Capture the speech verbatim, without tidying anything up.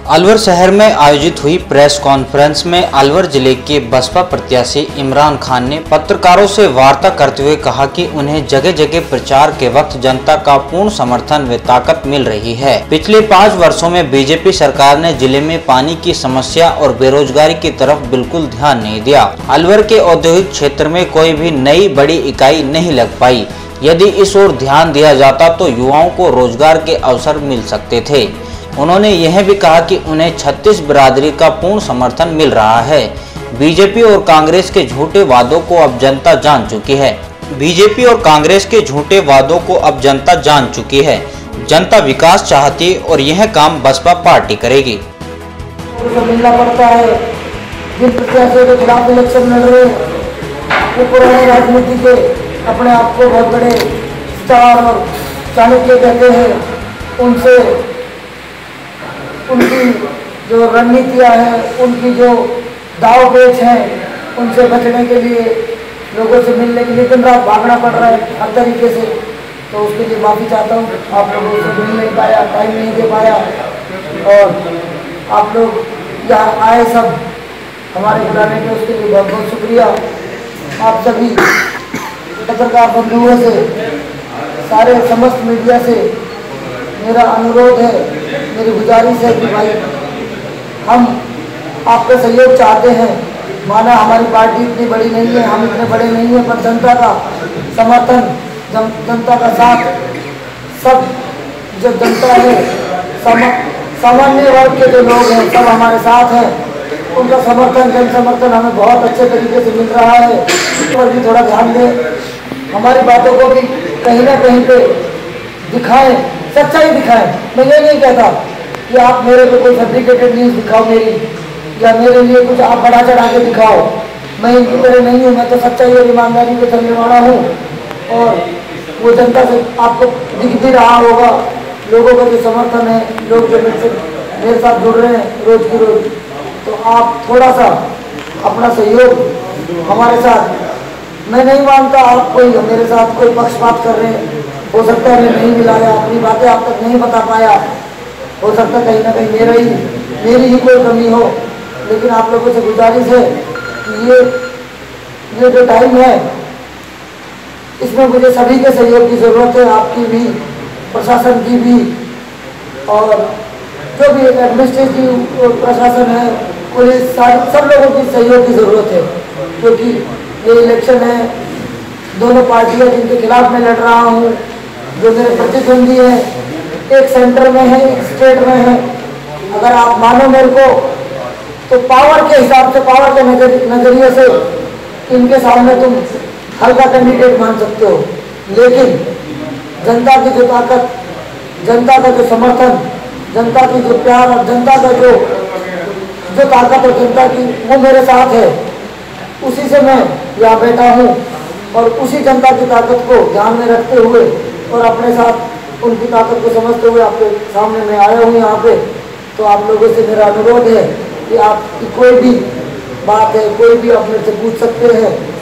अलवर शहर में आयोजित हुई प्रेस कॉन्फ्रेंस में अलवर जिले के बसपा प्रत्याशी इमरान खान ने पत्रकारों से वार्ता करते हुए कहा कि उन्हें जगह जगह प्रचार के वक्त जनता का पूर्ण समर्थन व ताकत मिल रही है। पिछले पाँच वर्षों में बीजेपी सरकार ने जिले में पानी की समस्या और बेरोजगारी की तरफ बिल्कुल ध्यान नहीं दिया। अलवर के औद्योगिक क्षेत्र में कोई भी नई बड़ी इकाई नहीं लग पाई। यदि इस ओर ध्यान दिया जाता तो युवाओं को रोजगार के अवसर मिल सकते थे। उन्होंने यह भी कहा कि उन्हें छत्तीस बिरादरी का पूर्ण समर्थन मिल रहा है। बीजेपी और कांग्रेस के झूठे वादों को अब जनता जान चुकी है। बीजेपी और कांग्रेस के झूठे वादों को अब जनता जान चुकी है। जनता विकास चाहती है और यह काम बसपा पार्टी करेगी। मिलना पड़ता है जिन प्रत्याशियों के खिलाफ इलेक्शन लड़ रहे हैं, वो पुराने राजनीति के अपने आप को बहुत बड़े स्टार और चाणक्य कहते हैं। उनसे उनकी जो रणनीतियाँ हैं, उनकी जो दाव पेच हैं, उनसे बचने के लिए लोगों से मिलने के लिए दिन रात भागना पड़ रहा है हर तरीके से। तो उसके लिए माफ़ी चाहता हूँ, आप लोगों से मिल नहीं पाया, टाइम नहीं दे पाया और आप लोग यहाँ आए सब हमारे बुलाने के, उसके लिए बहुत बहुत शुक्रिया। आप सभी पत्रकार बंधुओं से, सारे समस्त मीडिया से मेरा अनुरोध है, मेरी गुजारिश है कि भाई हम आपका सहयोग चाहते हैं। माना हमारी पार्टी इतनी बड़ी नहीं है, हम इतने बड़े नहीं हैं, पर जनता का समर्थन, जन, जनता का साथ, सब जो जनता है, सम, सामान्य वर्ग के जो लोग हैं सब हमारे साथ हैं। उनका समर्थन, जन समर्थन हमें बहुत अच्छे तरीके से मिल रहा है। इस पर भी थोड़ा ध्यान दें, हमारी बातों को भी कहीं ना कहीं पे दिखाएं, सच्चाई दिखाएं। मैं ये नहीं कहता कि आप मेरे को कोई फैब्रिकेटेड न्यूज़ दिखाओ मेरी, या मेरे लिए कुछ आप बढ़ा चढ़ा के दिखाओ। मैं इनकी तरह नहीं हूँ, मैं तो सच्चाई और ईमानदारी के चलने वाला हूँ। और वो जनता से आपको दिख भी रहा होगा, लोगों का जो समर्थन है, लोग जो मेरे से मेरे साथ जुड़ रहे हैं रोज की रोज। तो आप थोड़ा सा अपना सहयोग हमारे साथ, मैं नहीं मानता आप कोई मेरे साथ कोई पक्षपात कर रहे हैं। हो सकता है मैं नहीं मिलाया, अपनी बातें आप तक नहीं बता पाया, हो सकता है कहीं ना कहीं मेरा ही मेरी ही कोई कमी हो। लेकिन आप लोगों से गुजारिश है कि ये ये जो टाइम है, इसमें मुझे सभी के सहयोग की ज़रूरत है, आपकी भी, प्रशासन की भी, और जो भी एडमिनिस्ट्रेटिव प्रशासन है, पुलिस, सब लोगों की सहयोग की ज़रूरत है। क्योंकि ये इलेक्शन है, दोनों पार्टियां जिनके खिलाफ मैं लड़ रहा हूँ, जो मेरे प्रतिद्वंदी हैं, एक सेंटर में है, एक स्टेट में है। अगर आप मानो मेरे को, तो पावर के हिसाब से, पावर के नजरिए से इनके सामने तुम हल्का कैंडिडेट मान सकते हो। लेकिन जनता की जो ताकत, जनता का जो समर्थन, जनता की जो प्यार और जनता का जो जो ताकत और जनता की, वो मेरे साथ है। उसी से मैं यहाँ बैठा हूँ और उसी जनता की ताकत को ध्यान में रखते हुए और अपने साथ उनकी ताकत को समझते हुए आपके सामने मैं आया हूँ यहाँ पे। तो आप लोगों से मेरा अनुरोध है कि आपकी कोई भी बात है, कोई भी आप मेरे से पूछ सकते हैं।